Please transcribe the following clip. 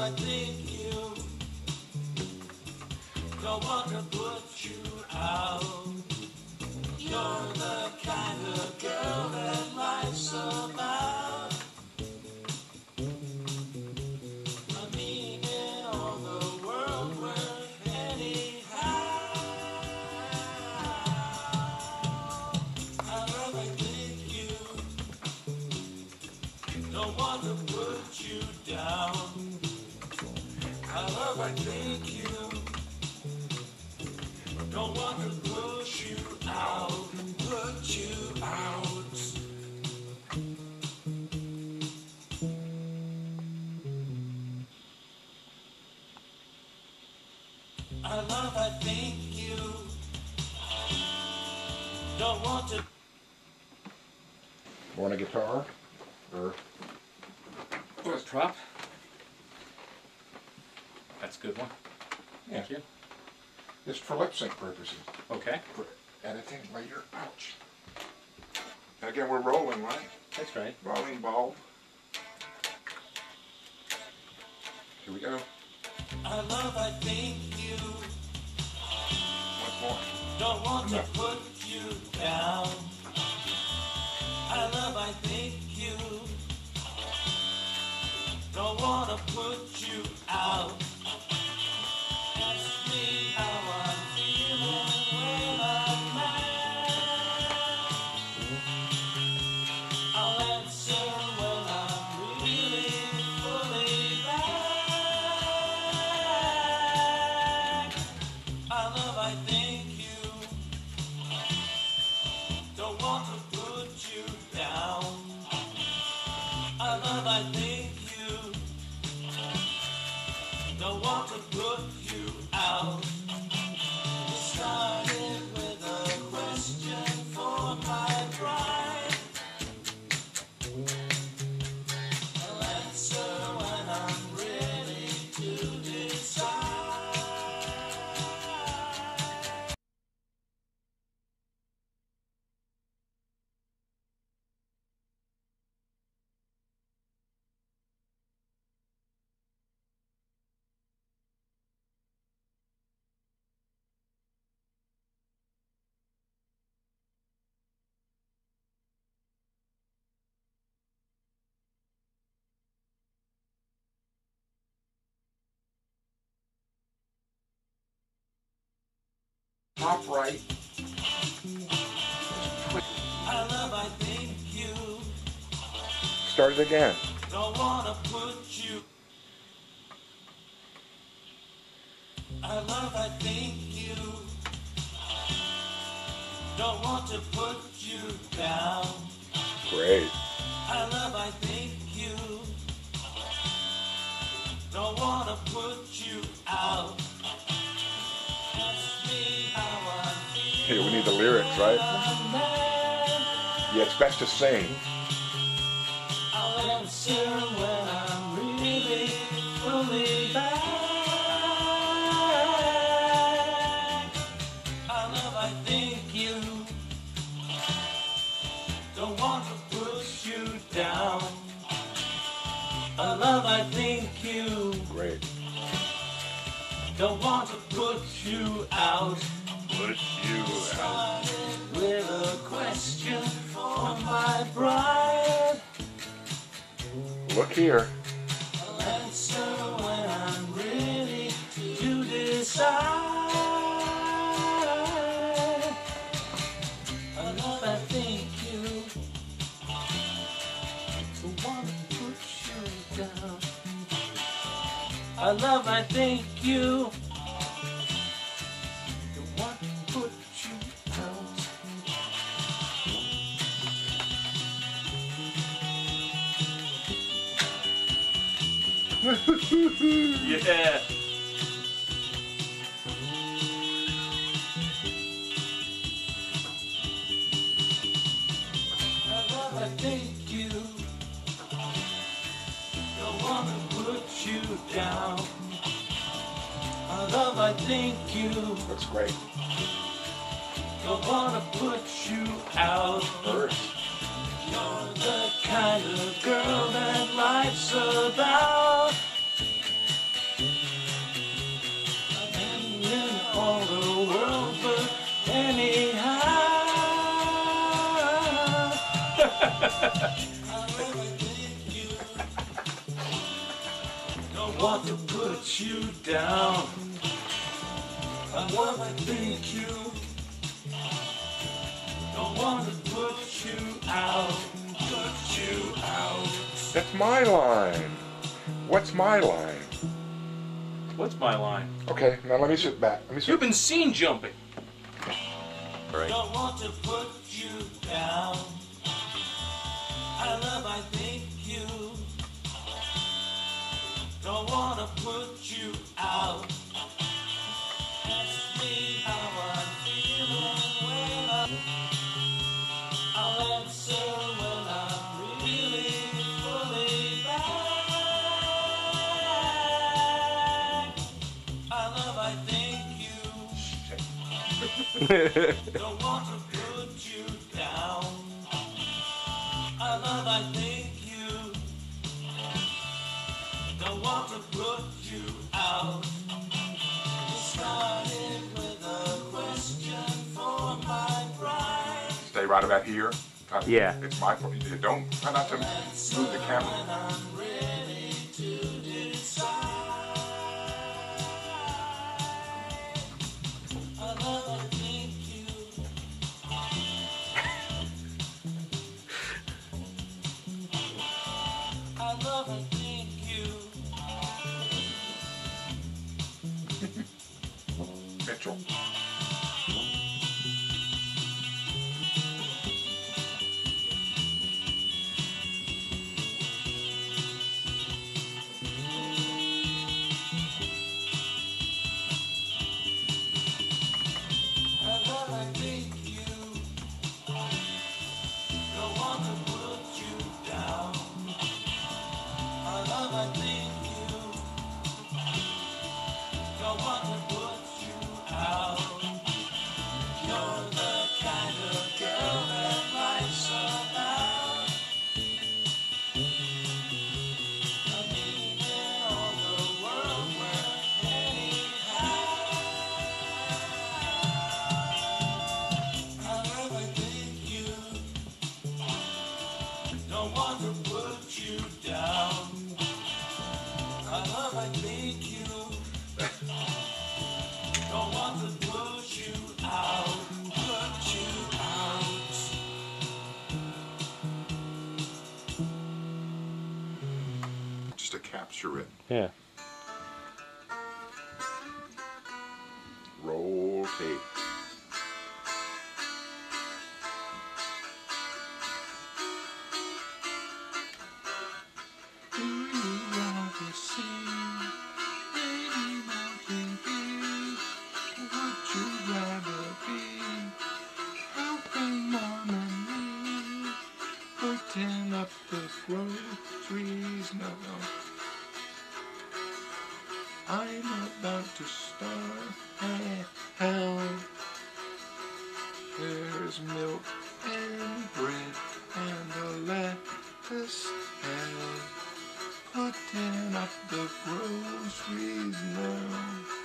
I think you don't want to put you out. You're the kind of girl that life's about. I mean, in all the world worth anyhow. I think you don't want to put you down. I think you don't want to push you out, put you out. I think you don't want to. Want a guitar? Or Let's drop. That's a good one. Yeah. Thank you. just for lip sync purposes. Okay. For editing later. Ouch. And again, we're rolling, right? That's right. Rolling ball. Here we go. I think you Once more. don't want to put you down. I think you don't want to put you out. Ask me how I'm feeling when I'm mad. I'll answer when I'm really fully back. I think you don't want to put you down. I think you don't want to put you out. We started with a question for my bride. I'll answer when I'm ready to decide. Top right. I think you Start it again. don't want to put you. I think you don't want to put you down. Great. I think you don't want to put you out. Ask me how I'm Hey, we need the lyrics, right? mad. Yeah, it's best to sing. I'll answer when I'm really fully back. I think you don't want to push you down. I think you Great. don't want to put you out. Put you out. Started with a question for my bride. Look here. I'll answer when I'm ready to decide. I think you want to put you down. I think you want to put you out. Yeah. I think you don't want to put you down. I think you That's great. don't want to put you out. First. You're the kind of girl that life's about. Don't want to put you down. I wanna think you. Don't want to put you out. Put you out. That's my line. What's my line? What's my line? Okay, now let me sit back. Let me sit. You've been scene jumping. All right. Don't want to put you down. I love, I think you. Don't want to put you out. Ask me how I'm feeling when I'll answer when I'm really fully back. I love, I think you. Don't want to put you down. I love, I think you. Don't want to put you out. It started with a question for my bride. Stay right about here. Yeah. It's my fault. Don't try not to move the camera. When I'm ready to decide. I love, I think you. I love, I think you. Mitchell. I love, I think you. Don't want to put you down. I love, I think you. Don't want to put you out. You're the kind of girl that life's about. I mean, in all the world where anyhow. I love, I think you. Don't want to put you down. I love, I think you. Don't want to put you out. Put you out. Just to capture it. Yeah. Roll tape. Do you rather see Lady Mountain View? Would you rather be helping Mom and me putting up the groceries? No, I'm about to start hell. There's milk and bread and a lettuce head. Putting up the groceries now.